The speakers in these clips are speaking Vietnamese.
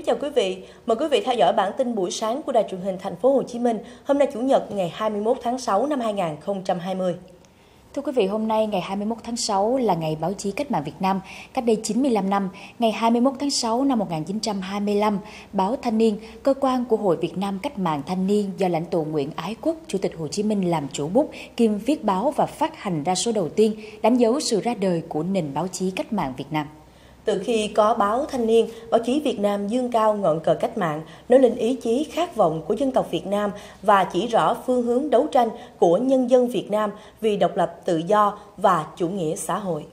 chào quý vị. Mời quý vị theo dõi bản tin buổi sáng của Đài truyền hình Thành phố Hồ Chí Minh hôm nay Chủ nhật ngày 21 tháng 6 năm 2020. Thưa quý vị, hôm nay ngày 21 tháng 6 là ngày báo chí cách mạng Việt Nam. Cách đây 95 năm, ngày 21 tháng 6 năm 1925, báo Thanh niên, cơ quan của Hội Việt Nam Cách mạng Thanh niên do lãnh tụ Nguyễn Ái Quốc, Chủ tịch Hồ Chí Minh làm chủ bút, kiêm viết báo và phát hành ra số đầu tiên, đánh dấu sự ra đời của nền báo chí cách mạng Việt Nam. Từ khi có báo Thanh niên, báo chí Việt Nam dương cao ngọn cờ cách mạng, nói lên ý chí khát vọng của dân tộc Việt Nam và chỉ rõ phương hướng đấu tranh của nhân dân Việt Nam vì độc lập tự do và chủ nghĩa xã hội.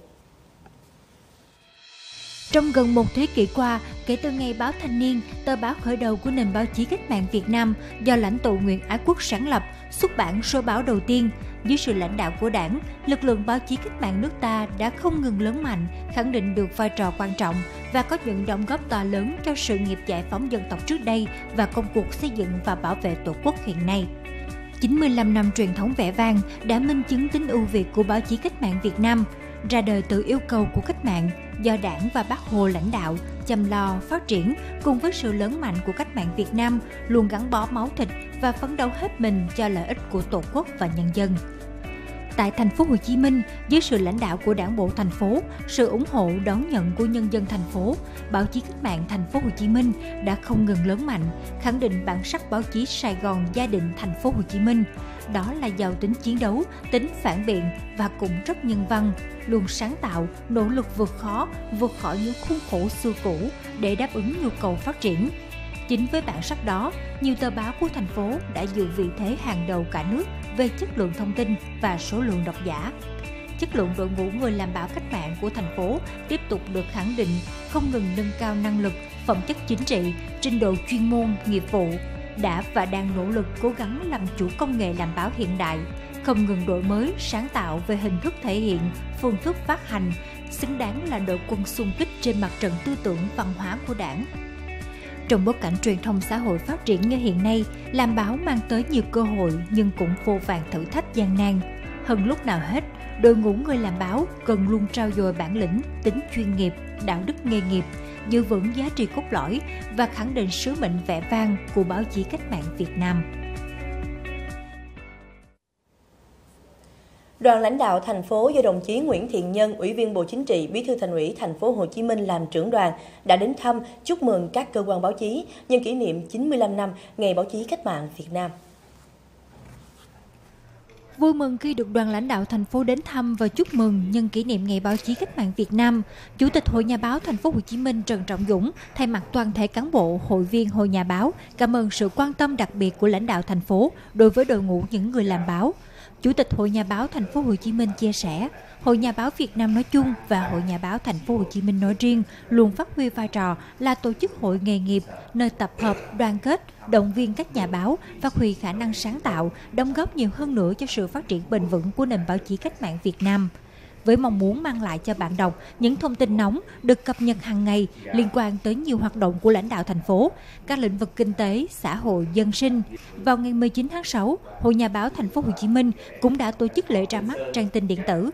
Trong gần một thế kỷ qua, kể từ ngày báo Thanh niên, tờ báo khởi đầu của nền báo chí cách mạng Việt Nam do lãnh tụ Nguyễn Ái Quốc sáng lập, xuất bản số báo đầu tiên, dưới sự lãnh đạo của Đảng, lực lượng báo chí cách mạng nước ta đã không ngừng lớn mạnh, khẳng định được vai trò quan trọng và có những đóng góp to lớn cho sự nghiệp giải phóng dân tộc trước đây và công cuộc xây dựng và bảo vệ Tổ quốc hiện nay. 95 năm truyền thống vẻ vang đã minh chứng tính ưu việt của báo chí cách mạng Việt Nam, ra đời từ yêu cầu của cách mạng do Đảng và Bác Hồ lãnh đạo, chăm lo, phát triển cùng với sự lớn mạnh của cách mạng Việt Nam luôn gắn bó máu thịt và phấn đấu hết mình cho lợi ích của Tổ quốc và nhân dân. Tại thành phố Hồ Chí Minh, dưới sự lãnh đạo của Đảng bộ thành phố, sự ủng hộ đón nhận của nhân dân thành phố, báo chí cách mạng thành phố Hồ Chí Minh đã không ngừng lớn mạnh, khẳng định bản sắc báo chí Sài Gòn gia đình thành phố Hồ Chí Minh. Đó là giàu tính chiến đấu, tính phản biện và cũng rất nhân văn, luôn sáng tạo, nỗ lực vượt khó, vượt khỏi những khuôn khổ xưa cũ để đáp ứng nhu cầu phát triển. Chính với bản sắc đó, nhiều tờ báo của thành phố đã giữ vị thế hàng đầu cả nước về chất lượng thông tin và số lượng độc giả. Chất lượng đội ngũ người làm báo cách mạng của thành phố tiếp tục được khẳng định, không ngừng nâng cao năng lực, phẩm chất chính trị, trình độ chuyên môn, nghiệp vụ, đã và đang nỗ lực cố gắng làm chủ công nghệ làm báo hiện đại, không ngừng đổi mới, sáng tạo về hình thức thể hiện, phương thức phát hành, xứng đáng là đội quân xung kích trên mặt trận tư tưởng văn hóa của Đảng. Trong bối cảnh truyền thông xã hội phát triển như hiện nay, làm báo mang tới nhiều cơ hội nhưng cũng vô vàn thử thách gian nan. Hơn lúc nào hết, đội ngũ người làm báo cần luôn trau dồi bản lĩnh, tính chuyên nghiệp, đạo đức nghề nghiệp, giữ vững giá trị cốt lõi và khẳng định sứ mệnh vẻ vang của báo chí cách mạng Việt Nam. Đoàn lãnh đạo thành phố do đồng chí Nguyễn Thiện Nhân, Ủy viên Bộ Chính trị, Bí thư Thành ủy thành phố Hồ Chí Minh làm trưởng đoàn đã đến thăm, chúc mừng các cơ quan báo chí nhân kỷ niệm 95 năm Ngày báo chí cách mạng Việt Nam. Vui mừng khi được đoàn lãnh đạo thành phố đến thăm và chúc mừng nhân kỷ niệm Ngày báo chí cách mạng Việt Nam, Chủ tịch Hội Nhà báo thành phố Hồ Chí Minh Trần Trọng Dũng thay mặt toàn thể cán bộ, hội viên Hội Nhà báo cảm ơn sự quan tâm đặc biệt của lãnh đạo thành phố đối với đội ngũ những người làm báo. Chủ tịch Hội Nhà báo thành phố Hồ Chí Minh chia sẻ, Hội Nhà báo Việt Nam nói chung và Hội Nhà báo thành phố Hồ Chí Minh nói riêng luôn phát huy vai trò là tổ chức hội nghề nghiệp, nơi tập hợp, đoàn kết, động viên các nhà báo, phát huy khả năng sáng tạo, đóng góp nhiều hơn nữa cho sự phát triển bền vững của nền báo chí cách mạng Việt Nam. Với mong muốn mang lại cho bạn đọc những thông tin nóng được cập nhật hàng ngày liên quan tới nhiều hoạt động của lãnh đạo thành phố, các lĩnh vực kinh tế, xã hội, dân sinh. Vào ngày 19 tháng 6, Hội Nhà báo thành phố Hồ Chí Minh cũng đã tổ chức lễ ra mắt trang tin điện tử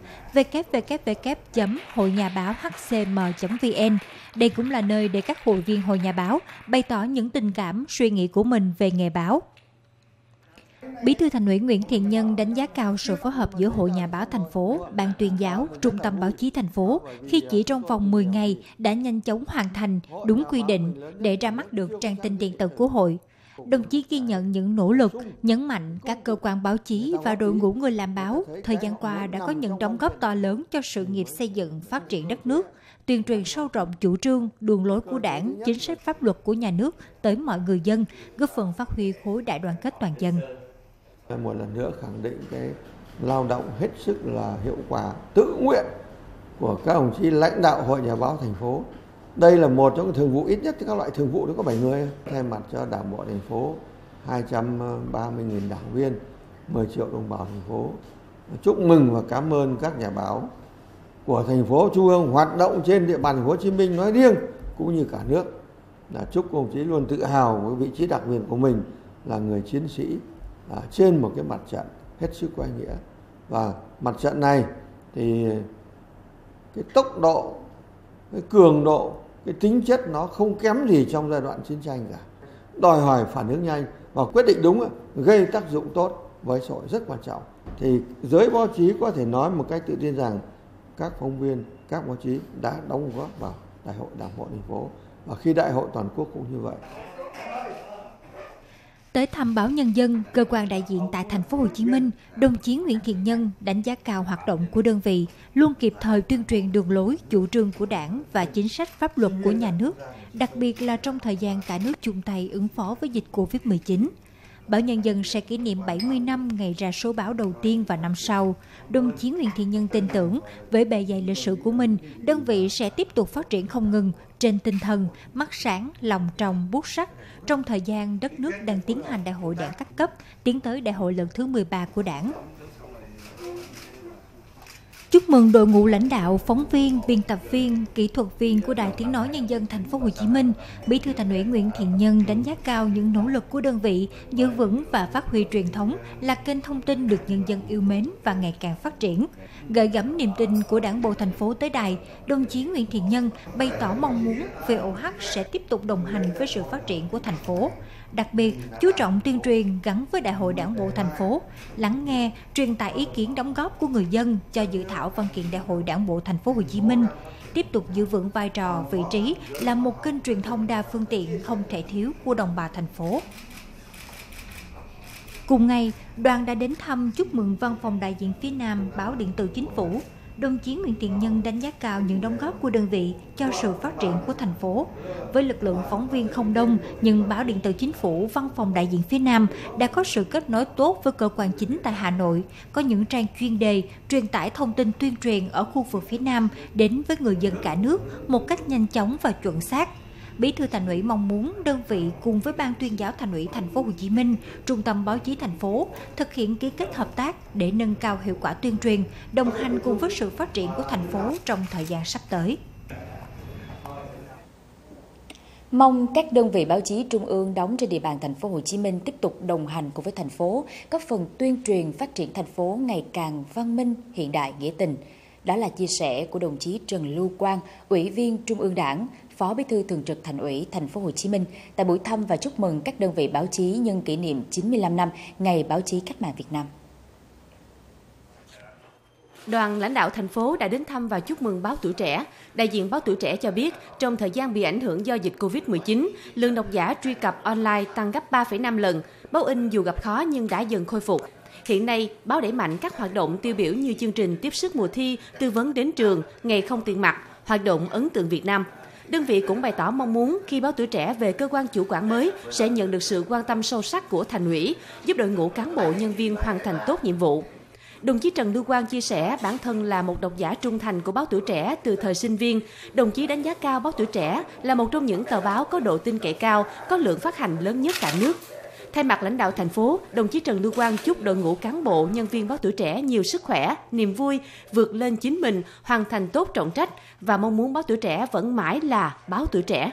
www.hoinhabáohcm.vn. Đây cũng là nơi để các hội viên Hội Nhà báo bày tỏ những tình cảm, suy nghĩ của mình về nghề báo. Bí thư Thành ủy Nguyễn Thiện Nhân đánh giá cao sự phối hợp giữa Hội Nhà báo thành phố, Ban tuyên giáo, Trung tâm báo chí thành phố khi chỉ trong vòng 10 ngày đã nhanh chóng hoàn thành đúng quy định để ra mắt được trang tin điện tử của hội. Đồng chí ghi nhận những nỗ lực, nhấn mạnh các cơ quan báo chí và đội ngũ người làm báo thời gian qua đã có những đóng góp to lớn cho sự nghiệp xây dựng, phát triển đất nước, tuyên truyền sâu rộng chủ trương, đường lối của Đảng, chính sách pháp luật của nhà nước tới mọi người dân, góp phần phát huy khối đại đoàn kết toàn dân. Một lần nữa khẳng định cái lao động hết sức là hiệu quả, tự nguyện của các đồng chí lãnh đạo Hội Nhà báo thành phố. Đây là một trong những thường vụ, ít nhất các loại thường vụ nó có 7 người. Thay mặt cho Đảng bộ thành phố, 230.000 đảng viên, 10 triệu đồng bào thành phố, chúc mừng và cảm ơn các nhà báo của thành phố Trung ương hoạt động trên địa bàn thành phố Hồ Chí Minh nói riêng cũng như cả nước. Là chúc các đồng chí luôn tự hào với vị trí đặc biệt của mình là người chiến sĩ trên một cái mặt trận hết sức có ý nghĩa. Và mặt trận này thì cái tốc độ, cái cường độ cái tính chất nó không kém gì trong giai đoạn chiến tranh cả, đòi hỏi phản ứng nhanh và quyết định đúng, gây tác dụng tốt với xã hội rất quan trọng. Thì giới báo chí có thể nói một cách tự tin rằng các phóng viên, các báo chí đã đóng góp vào Đại hội Đảng bộ thành phố, và khi Đại hội toàn quốc cũng như vậy. Tới thăm báo Nhân dân, cơ quan đại diện tại thành phố Hồ Chí Minh, đồng chí Nguyễn Thiện Nhân đánh giá cao hoạt động của đơn vị, luôn kịp thời tuyên truyền đường lối, chủ trương của Đảng và chính sách pháp luật của nhà nước, đặc biệt là trong thời gian cả nước chung tay ứng phó với dịch Covid-19. Báo Nhân dân sẽ kỷ niệm 70 năm ngày ra số báo đầu tiên vào năm sau. Đồng chí Nguyễn Thiện Nhân tin tưởng, với bề dày lịch sử của mình, đơn vị sẽ tiếp tục phát triển không ngừng trên tinh thần mắt sáng, lòng trong, bút sắc trong thời gian đất nước đang tiến hành Đại hội Đảng các cấp, tiến tới Đại hội lần thứ 13 của Đảng. Chúc mừng đội ngũ lãnh đạo, phóng viên, biên tập viên, kỹ thuật viên của Đài Tiếng nói Nhân dân thành phố Hồ Chí Minh, Bí thư Thành ủy Nguyễn Thiện Nhân đánh giá cao những nỗ lực của đơn vị giữ vững và phát huy truyền thống là kênh thông tin được nhân dân yêu mến và ngày càng phát triển. Gợi gắm niềm tin của Đảng bộ thành phố tới đài, đồng chí Nguyễn Thiện Nhân bày tỏ mong muốn VOH sẽ tiếp tục đồng hành với sự phát triển của thành phố. Đặc biệt, chú trọng tuyên truyền gắn với Đại hội Đảng bộ thành phố, lắng nghe, truyền tải ý kiến đóng góp của người dân cho dự thảo văn kiện Đại hội Đảng bộ thành phố Hồ Chí Minh, tiếp tục giữ vững vai trò, vị trí là một kênh truyền thông đa phương tiện không thể thiếu của đồng bào thành phố. Cùng ngày, đoàn đã đến thăm chúc mừng Văn phòng đại diện phía Nam Báo Điện tử Chính phủ. Đồng chí Nguyễn Thiện Nhân đánh giá cao những đóng góp của đơn vị cho sự phát triển của thành phố. Với lực lượng phóng viên không đông, nhưng Báo Điện tử Chính phủ Văn phòng đại diện phía Nam đã có sự kết nối tốt với cơ quan chính tại Hà Nội, có những trang chuyên đề truyền tải thông tin tuyên truyền ở khu vực phía Nam đến với người dân cả nước một cách nhanh chóng và chuẩn xác. Bí thư Thành ủy mong muốn đơn vị cùng với Ban tuyên giáo Thành ủy thành phố Hồ Chí Minh, Trung tâm Báo chí thành phố thực hiện ký kết hợp tác để nâng cao hiệu quả tuyên truyền, đồng hành cùng với sự phát triển của thành phố trong thời gian sắp tới. Mong các đơn vị báo chí trung ương đóng trên địa bàn thành phố Hồ Chí Minh tiếp tục đồng hành cùng với thành phố, góp phần tuyên truyền phát triển thành phố ngày càng văn minh, hiện đại, nghĩa tình. Đó là chia sẻ của đồng chí Trần Lưu Quang, Ủy viên Trung ương Đảng, Phó Bí thư Thường trực Thành ủy Thành phố Hồ Chí Minh tại buổi thăm và chúc mừng các đơn vị báo chí nhân kỷ niệm 95 năm Ngày Báo chí Cách mạng Việt Nam. Đoàn lãnh đạo thành phố đã đến thăm và chúc mừng Báo Tuổi Trẻ. Đại diện Báo Tuổi Trẻ cho biết, trong thời gian bị ảnh hưởng do dịch Covid-19, lượng độc giả truy cập online tăng gấp 3,5 lần. Báo in dù gặp khó nhưng đã dần khôi phục. Hiện nay, báo đẩy mạnh các hoạt động tiêu biểu như chương trình tiếp sức mùa thi, tư vấn đến trường, ngày không tiền mặt, hoạt động ấn tượng Việt Nam. Đơn vị cũng bày tỏ mong muốn khi Báo Tuổi Trẻ về cơ quan chủ quản mới sẽ nhận được sự quan tâm sâu sắc của Thành ủy, giúp đội ngũ cán bộ nhân viên hoàn thành tốt nhiệm vụ. Đồng chí Trần Lưu Quang chia sẻ bản thân là một độc giả trung thành của Báo Tuổi Trẻ từ thời sinh viên. Đồng chí đánh giá cao Báo Tuổi Trẻ là một trong những tờ báo có độ tin cậy cao, có lượng phát hành lớn nhất cả nước. Thay mặt lãnh đạo thành phố, đồng chí Trần Lưu Quang chúc đội ngũ cán bộ, nhân viên Báo Tuổi Trẻ nhiều sức khỏe, niềm vui, vượt lên chính mình, hoàn thành tốt trọng trách và mong muốn Báo Tuổi Trẻ vẫn mãi là Báo Tuổi Trẻ.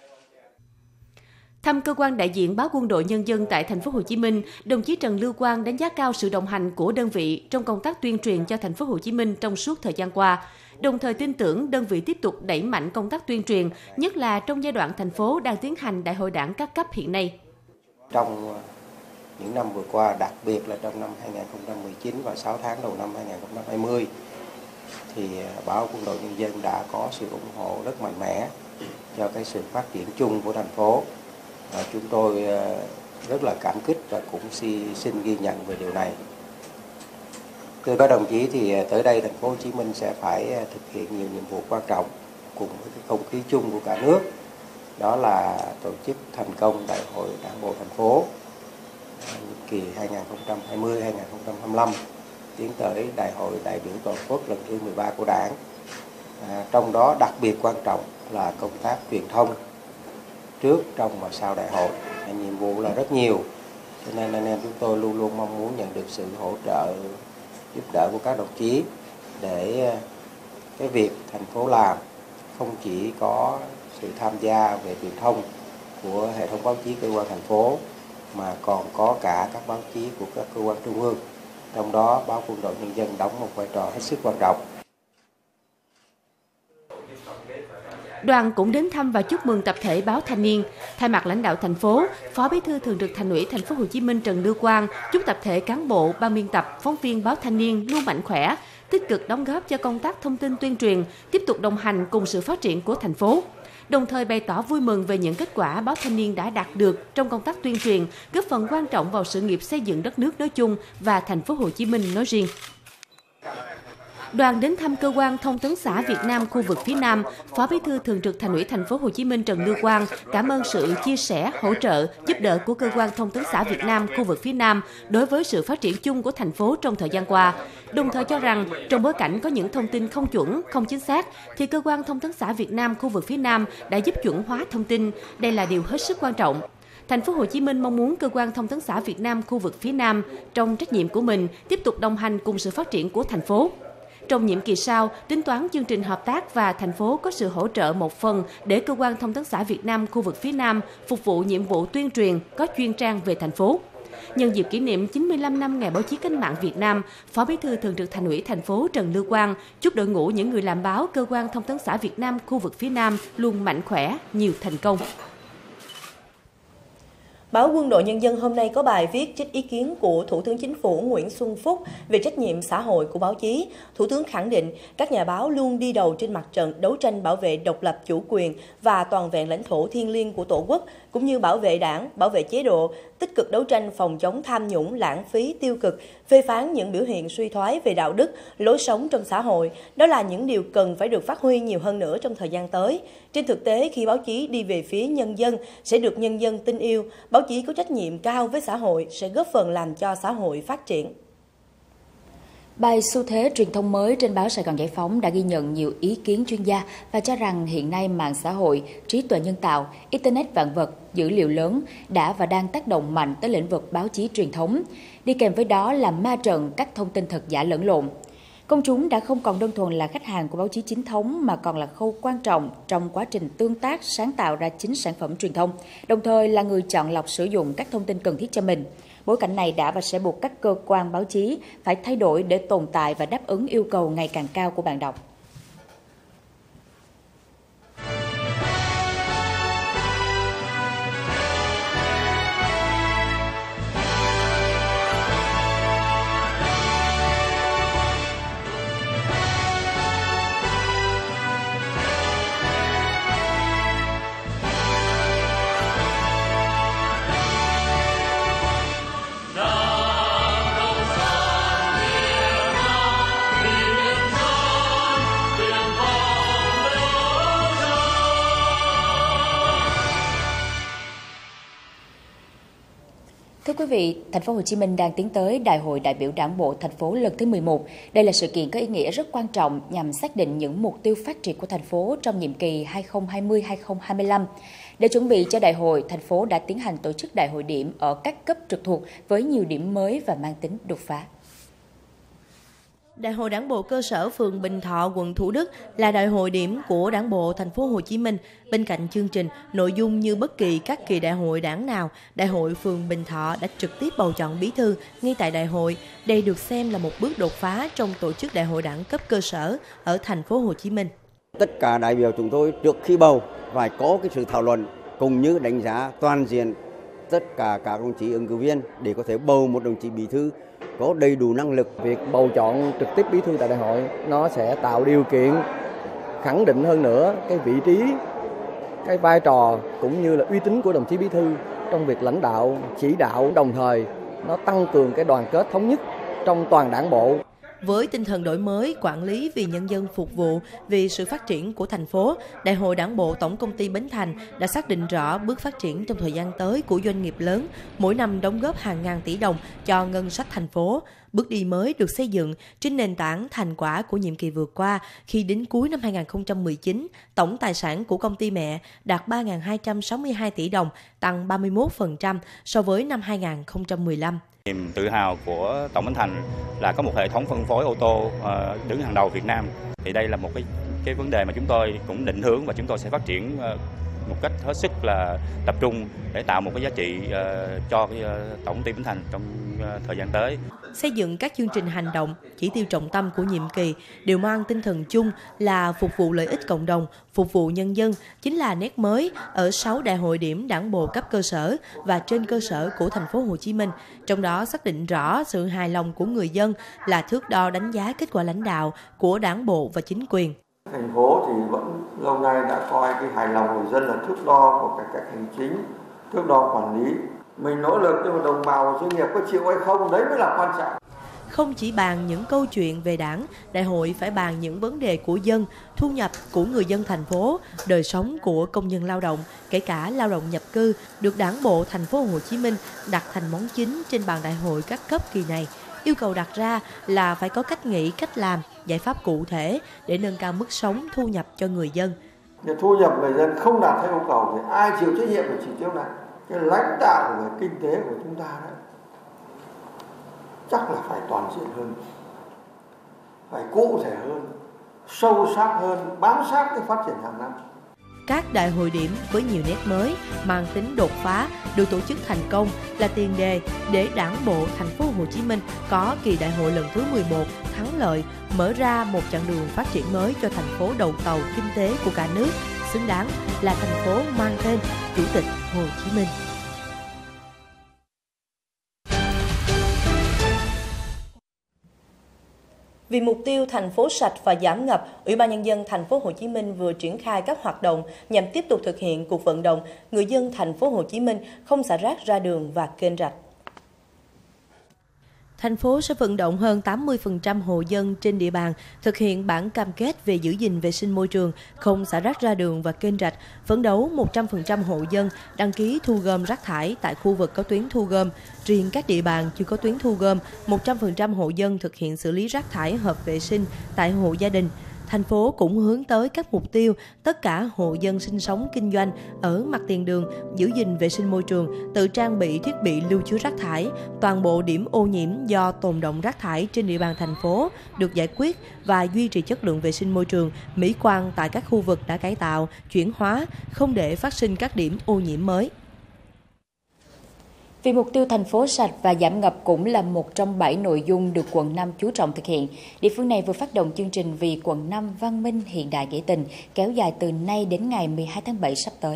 Thăm cơ quan đại diện Báo Quân đội Nhân dân tại thành phố Hồ Chí Minh, đồng chí Trần Lưu Quang đánh giá cao sự đồng hành của đơn vị trong công tác tuyên truyền cho thành phố Hồ Chí Minh trong suốt thời gian qua. Đồng thời tin tưởng đơn vị tiếp tục đẩy mạnh công tác tuyên truyền, nhất là trong giai đoạn thành phố đang tiến hành Đại hội Đảng các cấp hiện nay. Trong những năm vừa qua, đặc biệt là trong năm 2019 và 6 tháng đầu năm 2020, thì Báo Quân đội Nhân dân đã có sự ủng hộ rất mạnh mẽ cho cái sự phát triển chung của thành phố. Chúng tôi rất là cảm kích và cũng xin ghi nhận về điều này. Thưa các đồng chí, thì tới đây thành phố Hồ Chí Minh sẽ phải thực hiện nhiều nhiệm vụ quan trọng cùng với cái không khí chung của cả nước. Đó là tổ chức thành công Đại hội Đảng bộ thành phố nhiệm kỳ 2020-2025 tiến tới Đại hội đại biểu toàn quốc lần thứ 13 của Đảng. Trong đó đặc biệt quan trọng là công tác truyền thông trước, trong và sau đại hội. Nhiệm vụ là rất nhiều, cho nên anh em chúng tôi luôn luôn mong muốn nhận được sự hỗ trợ, giúp đỡ của các đồng chí để cái việc thành phố làm không chỉ có sự tham gia về truyền thông của hệ thống báo chí cơ quan thành phố mà còn có cả các báo chí của các cơ quan trung ương. Trong đó Báo Quân đội Nhân dân đóng một vai trò hết sức quan trọng. Đoàn cũng đến thăm và chúc mừng tập thể Báo Thanh niên. Thay mặt lãnh đạo thành phố, Phó Bí thư Thường trực Thành ủy Thành phố Hồ Chí Minh Trần Lưu Quang chúc tập thể cán bộ, ban biên tập, phóng viên Báo Thanh niên luôn mạnh khỏe, tích cực đóng góp cho công tác thông tin tuyên truyền, tiếp tục đồng hành cùng sự phát triển của thành phố. Đồng thời bày tỏ vui mừng về những kết quả Báo Thanh niên đã đạt được trong công tác tuyên truyền, góp phần quan trọng vào sự nghiệp xây dựng đất nước nói chung và Thành phố Hồ Chí Minh nói riêng. Đoàn đến thăm cơ quan Thông tấn xã Việt Nam khu vực phía Nam, Phó Bí thư Thường trực Thành ủy Thành phố Hồ Chí Minh Trần Lưu Quang cảm ơn sự chia sẻ, hỗ trợ, giúp đỡ của cơ quan Thông tấn xã Việt Nam khu vực phía Nam đối với sự phát triển chung của thành phố trong thời gian qua. Đồng thời cho rằng, trong bối cảnh có những thông tin không chuẩn, không chính xác, thì cơ quan Thông tấn xã Việt Nam khu vực phía Nam đã giúp chuẩn hóa thông tin. Đây là điều hết sức quan trọng. Thành phố Hồ Chí Minh mong muốn cơ quan Thông tấn xã Việt Nam khu vực phía Nam trong trách nhiệm của mình tiếp tục đồng hành cùng sự phát triển của thành phố. Trong nhiệm kỳ sau, tính toán chương trình hợp tác và thành phố có sự hỗ trợ một phần để cơ quan Thông tấn xã Việt Nam khu vực phía Nam phục vụ nhiệm vụ tuyên truyền có chuyên trang về thành phố. Nhân dịp kỷ niệm 95 năm Ngày Báo chí Cách mạng Việt Nam, Phó Bí thư Thường trực Thành ủy Thành phố Trần Lưu Quang chúc đội ngũ những người làm báo cơ quan Thông tấn xã Việt Nam khu vực phía Nam luôn mạnh khỏe, nhiều thành công. Báo Quân đội Nhân dân hôm nay có bài viết trích ý kiến của Thủ tướng Chính phủ Nguyễn Xuân Phúc về trách nhiệm xã hội của báo chí. Thủ tướng khẳng định các nhà báo luôn đi đầu trên mặt trận đấu tranh bảo vệ độc lập chủ quyền và toàn vẹn lãnh thổ thiêng liêng của Tổ quốc, cũng như bảo vệ Đảng, bảo vệ chế độ, tích cực đấu tranh phòng chống tham nhũng, lãng phí, tiêu cực, phê phán những biểu hiện suy thoái về đạo đức, lối sống trong xã hội. Đó là những điều cần phải được phát huy nhiều hơn nữa trong thời gian tới. Trên thực tế, khi báo chí đi về phía nhân dân, sẽ được nhân dân tin yêu. Báo chí có trách nhiệm cao với xã hội, sẽ góp phần làm cho xã hội phát triển. Bài xu thế truyền thông mới trên báo Sài Gòn Giải phóng đã ghi nhận nhiều ý kiến chuyên gia và cho rằng hiện nay mạng xã hội, trí tuệ nhân tạo, Internet vạn vật, dữ liệu lớn đã và đang tác động mạnh tới lĩnh vực báo chí truyền thống. Đi kèm với đó là ma trận các thông tin thật giả lẫn lộn. Công chúng đã không còn đơn thuần là khách hàng của báo chí chính thống mà còn là khâu quan trọng trong quá trình tương tác sáng tạo ra chính sản phẩm truyền thông, đồng thời là người chọn lọc sử dụng các thông tin cần thiết cho mình. Bối cảnh này đã và sẽ buộc các cơ quan báo chí phải thay đổi để tồn tại và đáp ứng yêu cầu ngày càng cao của bạn đọc. Thưa quý vị, Thành phố Hồ Chí Minh đang tiến tới Đại hội đại biểu Đảng bộ thành phố lần thứ 11. Đây là sự kiện có ý nghĩa rất quan trọng nhằm xác định những mục tiêu phát triển của thành phố trong nhiệm kỳ 2020-2025. Để chuẩn bị cho đại hội, thành phố đã tiến hành tổ chức đại hội điểm ở các cấp trực thuộc với nhiều điểm mới và mang tính đột phá. Đại hội Đảng bộ cơ sở phường Bình Thọ, quận Thủ Đức là đại hội điểm của Đảng bộ thành phố Hồ Chí Minh. Bên cạnh chương trình, nội dung như bất kỳ các kỳ đại hội đảng nào, Đại hội phường Bình Thọ đã trực tiếp bầu chọn bí thư ngay tại đại hội. Đây được xem là một bước đột phá trong tổ chức đại hội đảng cấp cơ sở ở thành phố Hồ Chí Minh. Tất cả đại biểu chúng tôi trước khi bầu phải có cái sự thảo luận cũng như đánh giá toàn diện tất cả các đồng chí ứng cử viên để có thể bầu một đồng chí bí thư có đầy đủ năng lực. Việc bầu chọn trực tiếp bí thư tại đại hội nó sẽ tạo điều kiện khẳng định hơn nữa cái vị trí, cái vai trò cũng như là uy tín của đồng chí bí thư trong việc lãnh đạo, chỉ đạo, đồng thời nó tăng cường cái đoàn kết thống nhất trong toàn đảng bộ. Với tinh thần đổi mới, quản lý vì nhân dân phục vụ, vì sự phát triển của thành phố, Đại hội Đảng bộ Tổng công ty Bến Thành đã xác định rõ bước phát triển trong thời gian tới của doanh nghiệp lớn, mỗi năm đóng góp hàng ngàn tỷ đồng cho ngân sách thành phố. Bước đi mới được xây dựng trên nền tảng thành quả của nhiệm kỳ vừa qua, khi đến cuối năm 2019, tổng tài sản của công ty mẹ đạt 3.262 tỷ đồng, tăng 31% so với năm 2015. Niềm tự hào của Tổng Bến Thành là có một hệ thống phân phối ô tô đứng hàng đầu Việt Nam. Thì đây là một cái vấn đề mà chúng tôi cũng định hướng và chúng tôi sẽ phát triển một cách hết sức là tập trung để tạo một cái giá trị cho cái Tổng ty Bến Thành trong thời gian tới. Xây dựng các chương trình hành động, chỉ tiêu trọng tâm của nhiệm kỳ đều mang tinh thần chung là phục vụ lợi ích cộng đồng, phục vụ nhân dân chính là nét mới ở 6 đại hội điểm đảng bộ cấp cơ sở và trên cơ sở của thành phố Hồ Chí Minh. Trong đó xác định rõ sự hài lòng của người dân là thước đo đánh giá kết quả lãnh đạo của đảng bộ và chính quyền. Thành phố thì vẫn lâu nay đã coi cái hài lòng người dân là thước đo của cải cách hành chính, thước đo quản lý. Mình nỗ lực nhưng mà đồng bào và doanh nghiệp có chịu hay không, đấy mới là quan trọng. Không chỉ bàn những câu chuyện về đảng, đại hội phải bàn những vấn đề của dân, thu nhập của người dân thành phố, đời sống của công nhân lao động, kể cả lao động nhập cư, được Đảng bộ thành phố Hồ Chí Minh đặt thành món chính trên bàn đại hội các cấp kỳ này. Yêu cầu đặt ra là phải có cách nghĩ, cách làm, giải pháp cụ thể để nâng cao mức sống, thu nhập cho người dân. Thu nhập người dân không đạt theo yêu cầu thì ai chịu trách nhiệm về chỉ tiêu này? Cái lãnh đạo về kinh tế của chúng ta đấy chắc là phải toàn diện hơn, phải cụ thể hơn, sâu sắc hơn, bám sát cái phát triển hàng năm. Các đại hội điểm với nhiều nét mới, mang tính đột phá được tổ chức thành công là tiền đề để Đảng bộ thành phố Hồ Chí Minh có kỳ đại hội lần thứ 11 thắng lợi, mở ra một chặng đường phát triển mới cho thành phố đầu tàu kinh tế của cả nước, xứng đáng là thành phố mang tên Chủ tịch Hồ Chí Minh. Vì mục tiêu thành phố sạch và giảm ngập, Ủy ban Nhân dân thành phố Hồ Chí Minh vừa triển khai các hoạt động nhằm tiếp tục thực hiện cuộc vận động người dân thành phố Hồ Chí Minh không xả rác ra đường và kênh rạch. Thành phố sẽ vận động hơn 80% hộ dân trên địa bàn thực hiện bản cam kết về giữ gìn vệ sinh môi trường, không xả rác ra đường và kênh rạch, phấn đấu 100% hộ dân đăng ký thu gom rác thải tại khu vực có tuyến thu gom. Riêng các địa bàn chưa có tuyến thu gom, 100% hộ dân thực hiện xử lý rác thải hợp vệ sinh tại hộ gia đình. Thành phố cũng hướng tới các mục tiêu tất cả hộ dân sinh sống kinh doanh ở mặt tiền đường giữ gìn vệ sinh môi trường, tự trang bị thiết bị lưu chứa rác thải, toàn bộ điểm ô nhiễm do tồn đọng rác thải trên địa bàn thành phố được giải quyết và duy trì chất lượng vệ sinh môi trường, mỹ quan tại các khu vực đã cải tạo, chuyển hóa, không để phát sinh các điểm ô nhiễm mới. Vì mục tiêu thành phố sạch và giảm ngập cũng là một trong 7 nội dung được quận 5 chú trọng thực hiện. Địa phương này vừa phát động chương trình Vì quận 5 văn minh hiện đại nghĩa tình kéo dài từ nay đến ngày 12 tháng 7 sắp tới.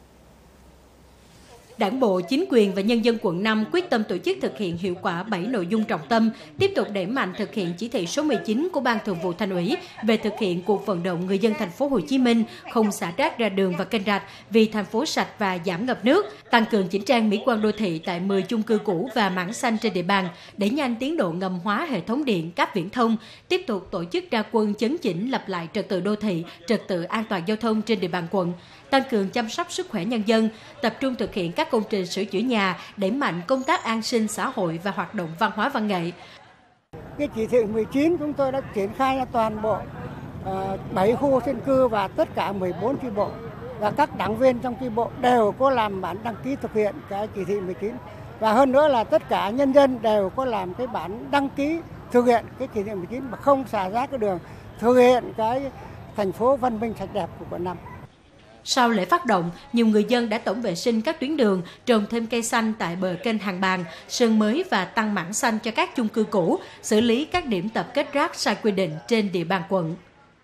Đảng bộ, chính quyền và nhân dân quận 5 quyết tâm tổ chức thực hiện hiệu quả 7 nội dung trọng tâm, tiếp tục đẩy mạnh thực hiện chỉ thị số 19 của Ban Thường vụ Thành ủy về thực hiện cuộc vận động người dân thành phố Hồ Chí Minh không xả rác ra đường và kênh rạch vì thành phố sạch và giảm ngập nước, tăng cường chỉnh trang mỹ quan đô thị tại 10 chung cư cũ và mảng xanh trên địa bàn, đẩy nhanh tiến độ ngầm hóa hệ thống điện, cáp viễn thông, tiếp tục tổ chức ra quân chấn chỉnh lập lại trật tự đô thị, trật tự an toàn giao thông trên địa bàn quận, tăng cường chăm sóc sức khỏe nhân dân, tập trung thực hiện các công trình sửa chữa nhà, đẩy mạnh công tác an sinh xã hội và hoạt động văn hóa văn nghệ. Cái chỉ thị 19 chúng tôi đã triển khai ra toàn bộ 7 khu dân cư và tất cả 14 chi bộ, và các đảng viên trong chi bộ đều có làm bản đăng ký thực hiện cái chỉ thị 19. Và hơn nữa là tất cả nhân dân đều có làm cái bản đăng ký thực hiện cái chỉ thị 19 mà không xả rác cái đường, thực hiện cái thành phố văn minh sạch đẹp của quận 5. Sau lễ phát động, nhiều người dân đã tổng vệ sinh các tuyến đường, trồng thêm cây xanh tại bờ kênh Hàng Bàng, sơn mới và tăng mảng xanh cho các chung cư cũ, xử lý các điểm tập kết rác sai quy định trên địa bàn quận.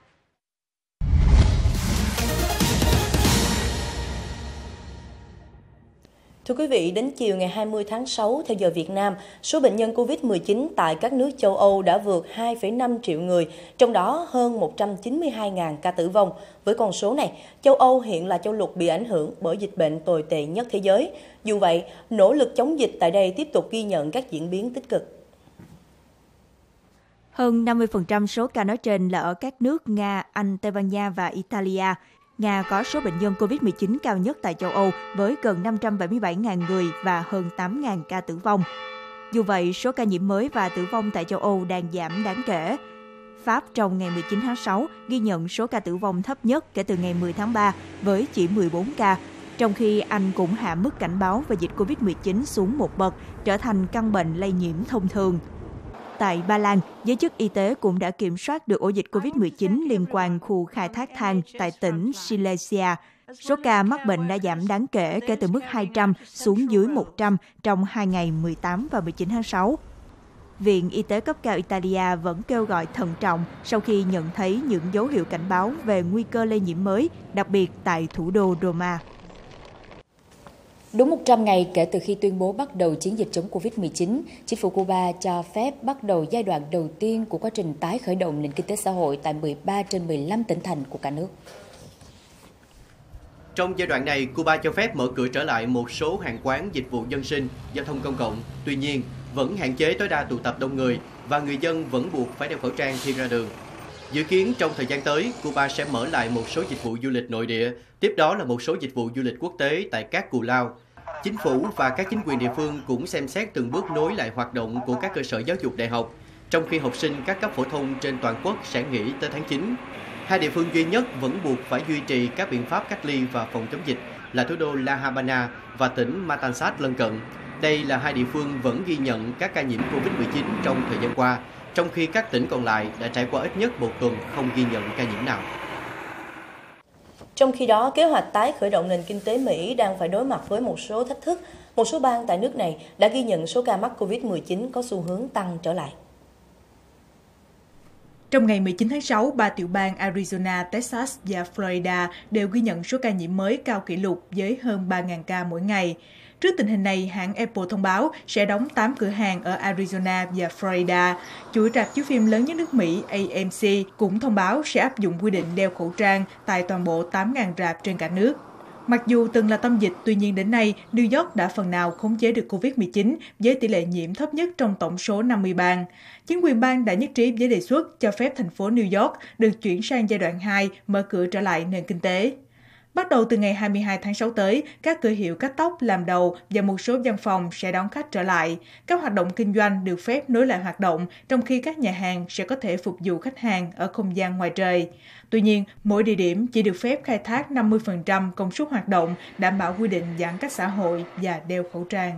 Thưa quý vị, đến chiều ngày 20 tháng 6 theo giờ Việt Nam, số bệnh nhân COVID-19 tại các nước châu Âu đã vượt 2,5 triệu người, trong đó hơn 192.000 ca tử vong. Với con số này, châu Âu hiện là châu lục bị ảnh hưởng bởi dịch bệnh tồi tệ nhất thế giới. Dù vậy, nỗ lực chống dịch tại đây tiếp tục ghi nhận các diễn biến tích cực. Hơn 50% số ca nói trên là ở các nước Nga, Anh, Tây Ban Nha và Italia. Nga có số bệnh nhân COVID-19 cao nhất tại châu Âu với gần 577.000 người và hơn 8.000 ca tử vong. Dù vậy, số ca nhiễm mới và tử vong tại châu Âu đang giảm đáng kể. Pháp trong ngày 19 tháng 6 ghi nhận số ca tử vong thấp nhất kể từ ngày 10 tháng 3 với chỉ 14 ca, trong khi Anh cũng hạ mức cảnh báo về dịch COVID-19 xuống một bậc, trở thành căn bệnh lây nhiễm thông thường. Tại Ba Lan, giới chức y tế cũng đã kiểm soát được ổ dịch COVID-19 liên quan khu khai thác than tại tỉnh Silesia. Số ca mắc bệnh đã giảm đáng kể kể từ mức 200 xuống dưới 100 trong 2 ngày 18 và 19 tháng 6. Viện Y tế cấp cao Italia vẫn kêu gọi thận trọng sau khi nhận thấy những dấu hiệu cảnh báo về nguy cơ lây nhiễm mới, đặc biệt tại thủ đô Roma. Đúng 100 ngày kể từ khi tuyên bố bắt đầu chiến dịch chống Covid-19, chính phủ Cuba cho phép bắt đầu giai đoạn đầu tiên của quá trình tái khởi động nền kinh tế xã hội tại 13 trên 15 tỉnh thành của cả nước. Trong giai đoạn này, Cuba cho phép mở cửa trở lại một số hàng quán, dịch vụ dân sinh, giao thông công cộng. Tuy nhiên, vẫn hạn chế tối đa tụ tập đông người và người dân vẫn buộc phải đeo khẩu trang khi ra đường. Dự kiến trong thời gian tới, Cuba sẽ mở lại một số dịch vụ du lịch nội địa, tiếp đó là một số dịch vụ du lịch quốc tế tại các cù lao. Chính phủ và các chính quyền địa phương cũng xem xét từng bước nối lại hoạt động của các cơ sở giáo dục đại học, trong khi học sinh các cấp phổ thông trên toàn quốc sẽ nghỉ tới tháng 9. Hai địa phương duy nhất vẫn buộc phải duy trì các biện pháp cách ly và phòng chống dịch là thủ đô La Habana và tỉnh Matanzas lân cận. Đây là hai địa phương vẫn ghi nhận các ca nhiễm Covid-19 trong thời gian qua, trong khi các tỉnh còn lại đã trải qua ít nhất một tuần không ghi nhận ca nhiễm nào. Trong khi đó, kế hoạch tái khởi động nền kinh tế Mỹ đang phải đối mặt với một số thách thức. Một số bang tại nước này đã ghi nhận số ca mắc Covid-19 có xu hướng tăng trở lại. Trong ngày 19 tháng 6, 3 tiểu bang Arizona, Texas và Florida đều ghi nhận số ca nhiễm mới cao kỷ lục với hơn 3.000 ca mỗi ngày. Trước tình hình này, hãng Apple thông báo sẽ đóng 8 cửa hàng ở Arizona và Florida. Chuỗi rạp chiếu phim lớn nhất nước Mỹ AMC cũng thông báo sẽ áp dụng quy định đeo khẩu trang tại toàn bộ 8.000 rạp trên cả nước. Mặc dù từng là tâm dịch, tuy nhiên đến nay, New York đã phần nào khống chế được COVID-19 với tỷ lệ nhiễm thấp nhất trong tổng số 50 bang. Chính quyền bang đã nhất trí với đề xuất cho phép thành phố New York được chuyển sang giai đoạn 2, mở cửa trở lại nền kinh tế. Bắt đầu từ ngày 22 tháng 6 tới, các cửa hiệu cắt tóc, làm đầu và một số văn phòng sẽ đón khách trở lại. Các hoạt động kinh doanh được phép nối lại hoạt động, trong khi các nhà hàng sẽ có thể phục vụ khách hàng ở không gian ngoài trời. Tuy nhiên, mỗi địa điểm chỉ được phép khai thác 50% công suất hoạt động, đảm bảo quy định giãn cách xã hội và đeo khẩu trang.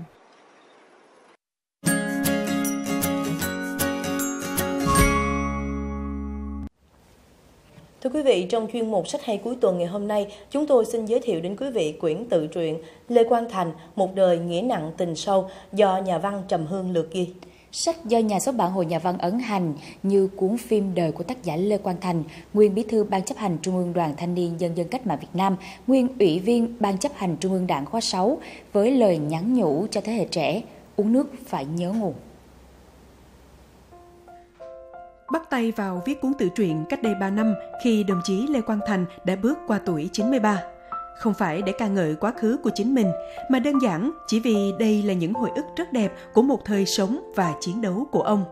Thưa quý vị, trong chuyên mục Sách hay cuối tuần ngày hôm nay, chúng tôi xin giới thiệu đến quý vị quyển tự truyện Lê Quang Thành, Một đời nghĩa nặng tình sâu do nhà văn Trầm Hương lược ghi. Sách do nhà xuất bản Hội Nhà văn ấn hành như cuốn phim đời của tác giả Lê Quang Thành, nguyên Bí thư Ban chấp hành Trung ương Đoàn Thanh niên Nhân dân Cách mạng Việt Nam, nguyên Ủy viên Ban chấp hành Trung ương Đảng khóa 6, với lời nhắn nhủ cho thế hệ trẻ, uống nước phải nhớ nguồn. Bắt tay vào viết cuốn tự truyện cách đây 3 năm khi đồng chí Lê Quang Thành đã bước qua tuổi 93. Không phải để ca ngợi quá khứ của chính mình, mà đơn giản chỉ vì đây là những hồi ức rất đẹp của một thời sống và chiến đấu của ông.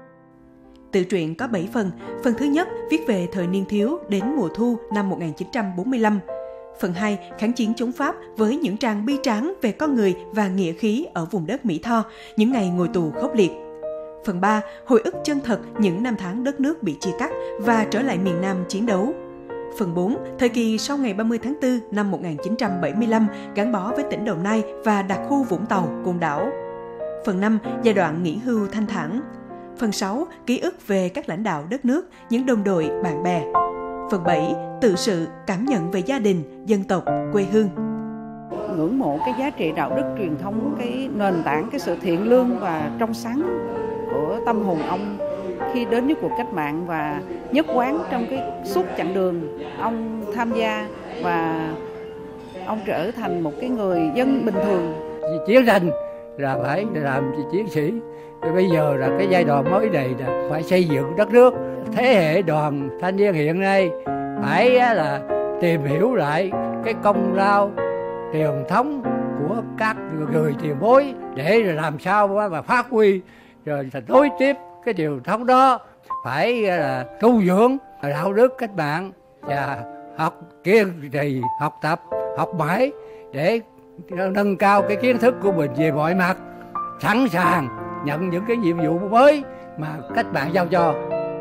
Tự truyện có 7 phần. Phần thứ nhất viết về thời niên thiếu đến mùa thu năm 1945. Phần 2 kháng chiến chống Pháp với những trang bi tráng về con người và nghĩa khí ở vùng đất Mỹ Tho, những ngày ngồi tù khốc liệt. Phần 3 hồi ức chân thật những năm tháng đất nước bị chia cắt và trở lại miền Nam chiến đấu. Phần 4 thời kỳ sau ngày 30 tháng 4 năm 1975 gắn bó với tỉnh Đồng Nai và đặc khu Vũng Tàu, Côn Đảo. Phần 5 giai đoạn nghỉ hưu thanh thản. Phần 6 ký ức về các lãnh đạo đất nước, những đồng đội, bạn bè. Phần 7 tự sự, cảm nhận về gia đình, dân tộc, quê hương. Ngưỡng mộ cái giá trị đạo đức truyền thống, cái nền tảng, cái sự thiện lương và trong sáng của tâm hồn ông khi đến với cuộc cách mạng, và nhất quán trong cái suốt chặng đường ông tham gia và ông trở thành một cái người dân bình thường. Chiến tranh là phải làm chiến sĩ, bây giờ là cái giai đoạn mới này là phải xây dựng đất nước. Thế hệ đoàn thanh niên hiện nay phải là tìm hiểu lại cái công lao truyền thống của các người tiền bối để làm sao mà phát huy rồi nối tiếp cái truyền thống đó, phải là tu dưỡng đạo đức cách mạng và học kiên trì học tập, học mãi để nâng cao cái kiến thức của mình về mọi mặt, sẵn sàng nhận những cái nhiệm vụ mới mà cách mạng giao cho.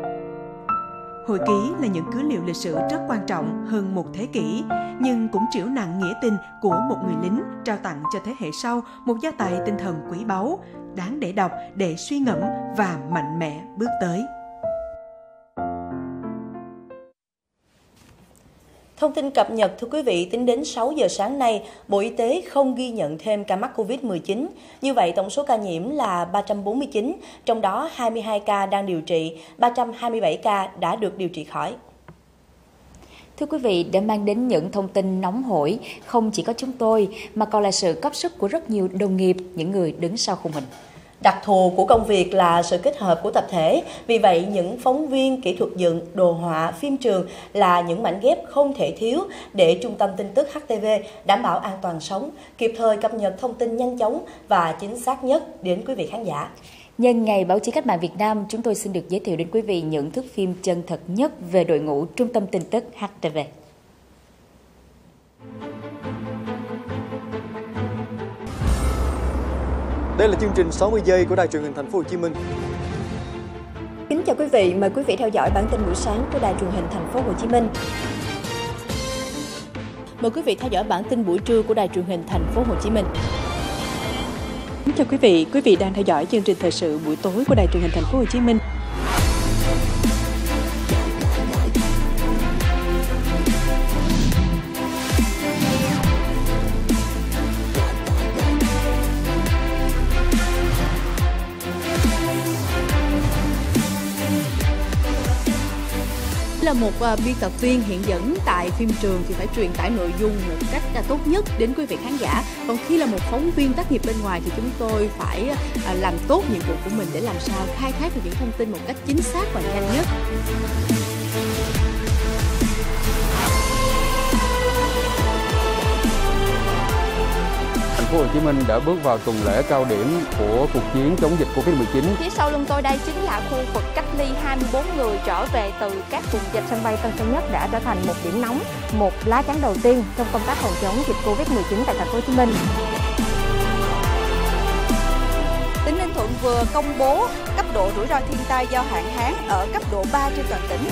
Hồi ký là những cứ liệu lịch sử rất quan trọng hơn một thế kỷ, nhưng cũng trĩu nặng nghĩa tình của một người lính trao tặng cho thế hệ sau một gia tài tinh thần quý báu, đáng để đọc, để suy ngẫm và mạnh mẽ bước tới. Thông tin cập nhật thưa quý vị, tính đến 6 giờ sáng nay, Bộ Y tế không ghi nhận thêm ca mắc COVID-19. Như vậy, tổng số ca nhiễm là 349, trong đó 22 ca đang điều trị, 327 ca đã được điều trị khỏi. Thưa quý vị, để mang đến những thông tin nóng hổi, không chỉ có chúng tôi, mà còn là sự góp sức của rất nhiều đồng nghiệp, những người đứng sau khung hình. Đặc thù của công việc là sự kết hợp của tập thể, vì vậy những phóng viên, kỹ thuật dựng, đồ họa, phim trường là những mảnh ghép không thể thiếu để Trung tâm Tin tức HTV đảm bảo an toàn sống, kịp thời cập nhật thông tin nhanh chóng và chính xác nhất đến quý vị khán giả. Nhân ngày Báo chí Cách mạng Việt Nam, chúng tôi xin được giới thiệu đến quý vị những thước phim chân thật nhất về đội ngũ Trung tâm Tin tức HTV. Đây là chương trình 60 giây của Đài Truyền hình Thành phố Hồ Chí Minh. Kính chào quý vị, mời quý vị theo dõi bản tin buổi sáng của Đài Truyền hình Thành phố Hồ Chí Minh. Mời quý vị theo dõi bản tin buổi trưa của Đài Truyền hình Thành phố Hồ Chí Minh. Kính chào quý vị đang theo dõi chương trình thời sự buổi tối của Đài Truyền hình Thành phố Hồ Chí Minh. Là một biên tập viên hiện dẫn tại phim trường thì phải truyền tải nội dung một cách tốt nhất đến quý vị khán giả. Còn khi là một phóng viên tác nghiệp bên ngoài thì chúng tôi phải làm tốt nhiệm vụ của mình để làm sao khai thác được những thông tin một cách chính xác và nhanh nhất. Thành phố Hồ Chí Minh đã bước vào tuần lễ cao điểm của cuộc chiến chống dịch Covid-19. Phía sau lưng tôi đây chính là khu vực cách ly 24 người trở về từ các vùng dịch. Sân bay Tân Sơn Nhất đã trở thành một điểm nóng, một lá chắn đầu tiên trong công tác phòng chống dịch Covid-19 tại Thành phố Hồ Chí Minh. Tỉnh Ninh Thuận vừa công bố cấp độ rủi ro thiên tai do hạn hán ở cấp độ 3 trên toàn tỉnh.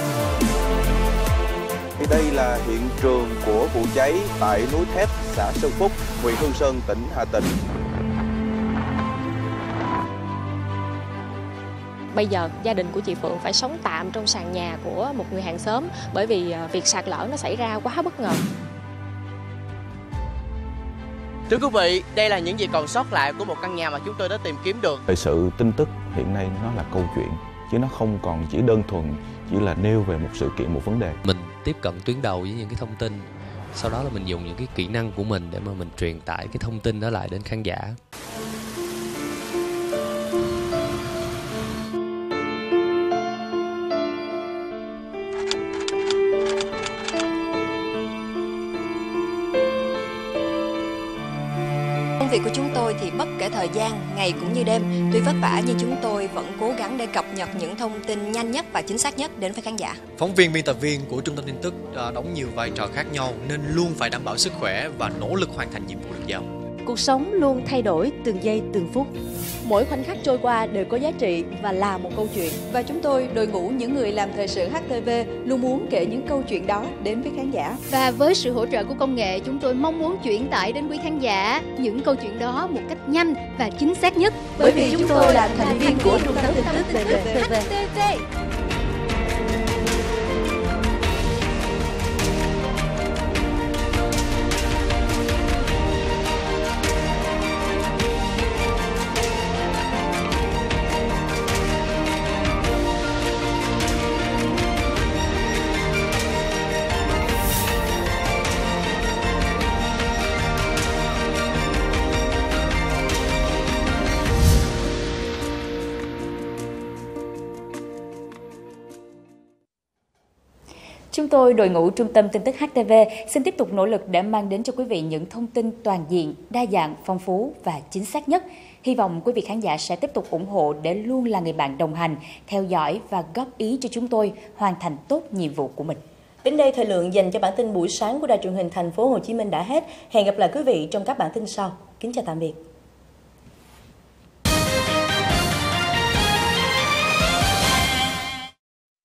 Đây là hiện trường của vụ cháy tại núi Thép, xã Sơn Phúc, huyện Hương Sơn, tỉnh Hà Tĩnh. Bây giờ gia đình của chị Phượng phải sống tạm trong sàn nhà của một người hàng xóm bởi vì việc sạt lở nó xảy ra quá bất ngờ. Thưa quý vị, đây là những gì còn sót lại của một căn nhà mà chúng tôi đã tìm kiếm được. Thời sự tin tức hiện nay nó là câu chuyện, chứ nó không còn chỉ đơn thuần chỉ là nêu về một sự kiện, một vấn đề. Mình tiếp cận tuyến đầu với những cái thông tin, sau đó là mình dùng những cái kỹ năng của mình để mà mình truyền tải cái thông tin đó lại đến khán giả. Công việc của chúng tôi thì bất kể thời gian, ngày cũng như đêm, tuy vất vả nhưng chúng tôi vẫn cố gắng để cập nhật những thông tin nhanh nhất và chính xác nhất đến với khán giả. Phóng viên, biên tập viên của Trung tâm Tin tức đóng nhiều vai trò khác nhau nên luôn phải đảm bảo sức khỏe và nỗ lực hoàn thành nhiệm vụ được giao. Cuộc sống luôn thay đổi từng giây từng phút. Mỗi khoảnh khắc trôi qua đều có giá trị và là một câu chuyện. Và chúng tôi, đội ngũ những người làm thời sự HTV, luôn muốn kể những câu chuyện đó đến với khán giả. Và với sự hỗ trợ của công nghệ, chúng tôi mong muốn chuyển tải đến quý khán giả những câu chuyện đó một cách nhanh và chính xác nhất. Bởi vì chúng tôi là thành viên của Trung tâm Tin tức HTV. Chúng tôi, đội ngũ Trung tâm Tin tức HTV, xin tiếp tục nỗ lực để mang đến cho quý vị những thông tin toàn diện, đa dạng, phong phú và chính xác nhất. Hy vọng quý vị khán giả sẽ tiếp tục ủng hộ để luôn là người bạn đồng hành, theo dõi và góp ý cho chúng tôi hoàn thành tốt nhiệm vụ của mình. Đến đây, thời lượng dành cho bản tin buổi sáng của Đài Truyền hình Thành phố Hồ Chí Minh đã hết. Hẹn gặp lại quý vị trong các bản tin sau. Kính chào tạm biệt.